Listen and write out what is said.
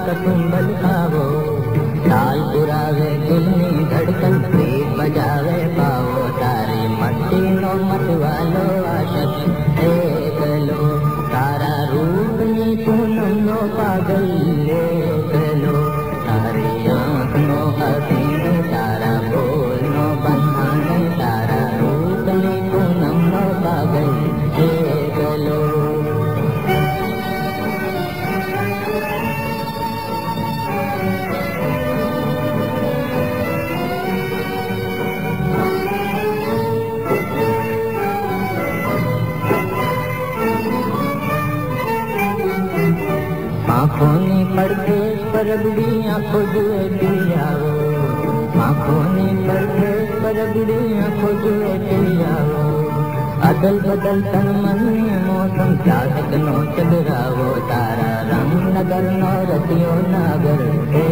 कटुंबल खावो, ताल पुरावे दिलनी धड़कन पेट बजावे पावो, तारी मट्टी नो मत वालो आशक एक लो, तारा रूप नी पूनम नो पागल एक लो, तारी आँख नो हसीन तारा बोल नो बन्हाने, तारा रूप नी पूनम नो पागल एक लो। आँखों ने पड़के परबड़ी आँखों जुए पियाओ, आँखों ने पड़के परबड़ी आँखों जुए पियाओ, अदल बदल तन मन मौसम चातक नो चबरावो, तारा रंग नगर नो रतियो नागर